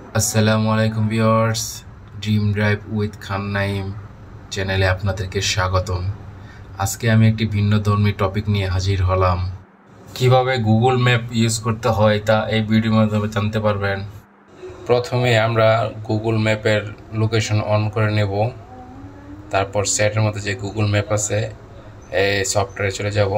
আসসালামু আলাইকুম viewers, dream drive with Khan Naim চ্যানেলে আপনাদেরকে স্বাগতম। আজকে আমি একটি ভিন্নধর্মী টপিক নিয়ে হাজির হলাম। কিভাবে গুগল ম্যাপ ইউজ করতে হয় তা এই ভিডিওর মাধ্যমে জানতে পারবেন। প্রথমে আমরা গুগল ম্যাপের লোকেশন অন করে নেব। তারপর সেটের মধ্যে যে গুগল ম্যাপ আছে এই সফটওয়্যারে চলে যাব।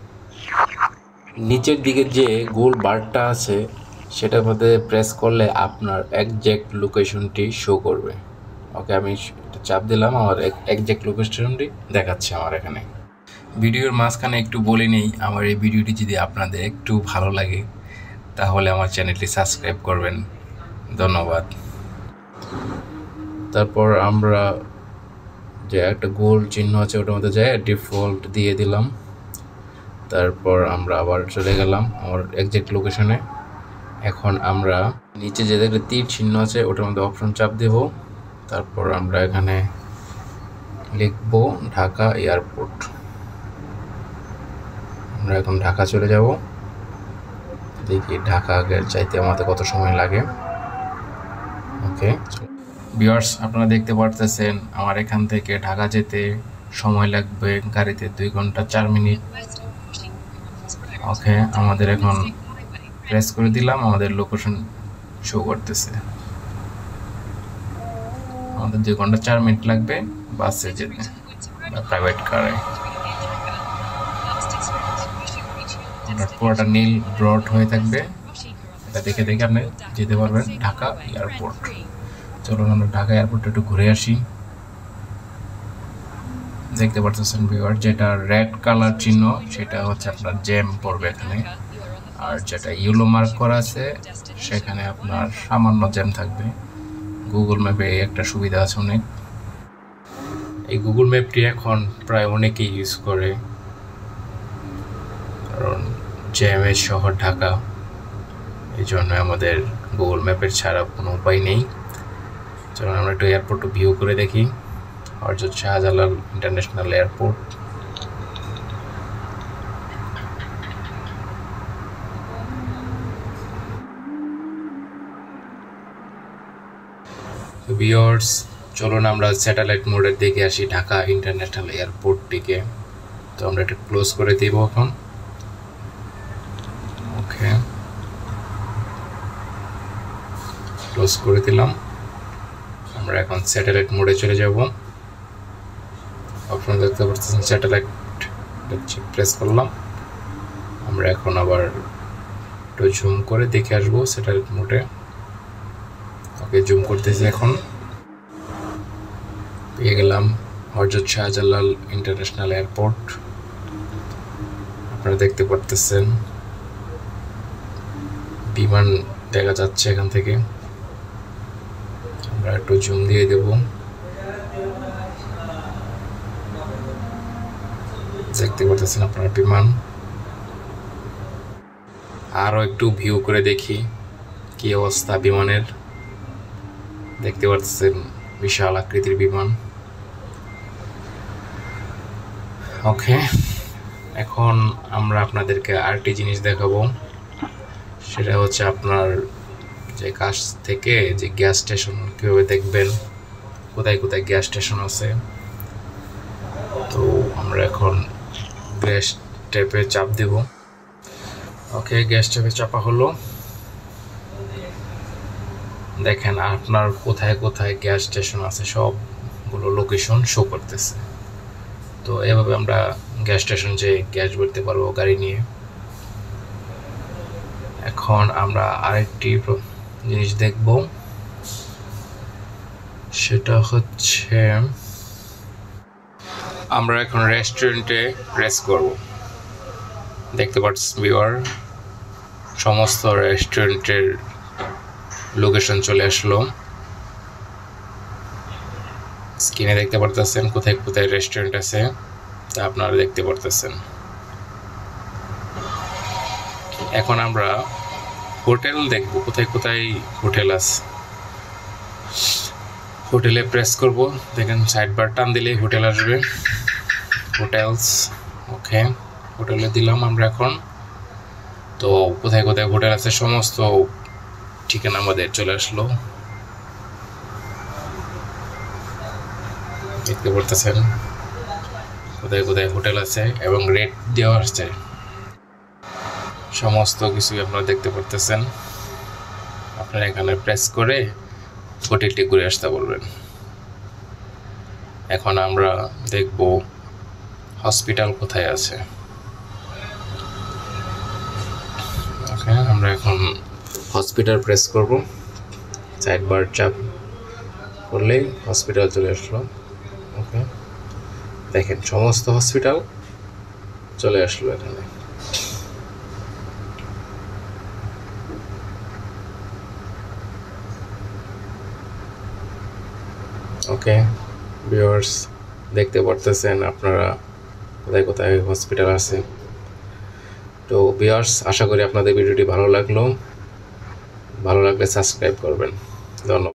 নিচের দিকে যে গোল বারটা আছে সেটার মধ্যে প্রেস করলে আপনার একজ্যাক্ট লোকেশনটি শো করবে। ওকে, আমি এটা চাপ দিলাম, আমার একজ্যাক্ট লোকেশনটি দেখাচ্ছে আমার এখানে। ভিডিওর মাঝখানে একটু বলে নেই, আমার এই ভিডিওটি যদি আপনাদের একটু ভালো লাগে তাহলে আমার চ্যানেলটি সাবস্ক্রাইব করবেন। ধন্যবাদ। তারপর আমরা যে একটা গোল চিহ্ন আছে ওটার মধ্যে যাই ডিফল্ট দিয়ে দিলাম। তারপর আমরা আবার চলে গেলাম আমার একজ্যাক্ট লোকেশনে। এখন আমরা নিচে যে দেখলে তীর চিহ্ন আছে ওটার মধ্যে অপশন চাপ দেব। তারপর আমরা এখানে লিখব ঢাকা এয়ারপোর্ট। আমরা এখন ঢাকা চলে যাব। দেখি ঢাকা আগের চাইতে আমাদের কত সময় লাগে। ওকে ভিউয়ার্স, আপনারা দেখতে পারতেছেন আমার এখান থেকে ঢাকা যেতে সময় লাগবে গাড়িতে 2 ঘন্টা 4 মিনিট। ওকে, আমাদের এখন প্রেস করে দিলাম, আমাদের লোকেশন শো করতেছে। আমাদের 2 ঘন্টা 4 মিনিট লাগবে বাসে যেতে বা প্রাইভেট কারে। পুরোটা নীল ব্রড হয়ে থাকবে, এটা দেখে দেখে আপনি যেতে পারবেন ঢাকা এয়ারপোর্ট। চলুন আমরা ঢাকা এয়ারপোর্টে একটু ঘুরে আসি। দেখতে পাচ্ছেন ভিউয়ার, যেটা রেড কালার চিহ্ন সেটা হচ্ছে আপনার জ্যাম পড়বে এখানে, আর যেটা ইয়েলো মার্ক করা আছে সেখানে আপনার সামান্য জ্যাম থাকবে। গুগল ম্যাপে এই একটা সুবিধা আছে অনেক। এই গুগল ম্যাপটি এখন প্রায় অনেকেই ইউজ করে, কারণ জ্যামের শহর ঢাকা, এই জন্য আমাদের গুগল ম্যাপের ছাড়া কোনো উপায় নেই। চলুন আমরা একটু এয়ারপোর্ট ভিউ করে দেখি। Hazrat Shahjalal international airport. Viewers, চলুন আমরা স্যাটেলাইট মোডের দিকে আসি ঢাকা ইন্টারন্যাশনাল এয়ারপোর্টটিকে। তো আমরা এটা ক্লোজ করে দিব এখন। ওকে, ক্লোজ করে দিলাম। আমরা এখন স্যাটেলাইট মোডে চলে যাব। অপশন দেখতে পাচ্ছেন স্যাটেলাইট, প্রেস করলাম। আমরা এখন আবার একটু জুম করে দেখে আসবো স্যাটেলাইট মোডে। ওকে, জুম করতেছি, এখন পেয়ে গেলাম হযরত শাহজালাল ইন্টারন্যাশনাল এয়ারপোর্ট। আপনারা দেখতে পারতেছেন বিমান দেখা যাচ্ছে এখান থেকে। আমরা একটু জুম দিয়ে দেব। দেখতে পারতেছেন আপনার বিমান। আরো একটু ভিউ করে দেখি কি অবস্থা বিমানের। দেখতে পাচ্ছেন বিশাল আকৃতির বিমান। ওকে, এখন আমরা আপনাদেরকে আরেকটি জিনিস দেখাবো, সেটা হচ্ছে আপনার যে কাছ থেকে যে গ্যাস স্টেশন কিভাবে দেখবেন, কোথায় কোথায় গ্যাস স্টেশন আছে। তো আমরা এখন গ্যাস ট্যাপে চাপ দেব। ওকে, গ্যাস ট্যাপে চাপা হলো। দেখেন আপনার কোথায় কোথায় গ্যাস স্টেশন আছে সবগুলো লোকেশন শো করতেছে। তো এভাবে আমরা গ্যাস স্টেশন যে গ্যাস ভরতে পারবো গাড়ি নিয়ে। এখন আমরা আরেকটি জিনিস দেখব, সেটা হচ্ছে আমরা এখন রেস্টুরেন্টে প্রেস করব। দেখতে পাচ্ছেন ভিউয়ার, সমস্ত রেস্টুরেন্টের লোকেশন চলে আসলো। স্ক্রিনে দেখতে পারতেছেন কোথায় কোথায় রেস্টুরেন্ট আছে, তা আপনারা দেখতে পারতেছেন। এখন আমরা হোটেল দেখব, কোথায় কোথায় হোটেল আছে। হোটেলে প্রেস করব, দেখেন সাইড বার টান দিলেই হোটেল আসবে, হোটেলস। ওকে, হোটেলে দিলাম আমরা এখন। তো কোথায় কোথায় হোটেল আছে সমস্ত ঠিকানা আমাদের চলে আসলো। দেখতে পারতেছেন কোথায় কোথায় হোটেল আছে এবং রেট দেওয়া আসছে, সমস্ত কিছুই আপনারা দেখতে পারতেছেন। আপনারা এখানে প্রেস করে হোটেলটি ঘুরে আসতে বলবেন। এখন আমরা দেখব হসপিটাল কোথায় আছে। ওকে, আমরা এখন হসপিটাল প্রেস করব, সাইড বার চাপ করলেই হসপিটাল চলে আসলো। ওকে, দেখেন সমস্ত হসপিটাল চলে আসলো এখানে। ওকে ভিউয়ার্স, দেখতে পারতেছেন আপনারা কোথায় কোথায় হসপিটাল আছে। তো ভিউয়ার্স, আশা করি আপনাদের ভিডিওটি ভালো লাগলো। ভালো লাগলে সাবস্ক্রাইব করবেন। ধন্যবাদ।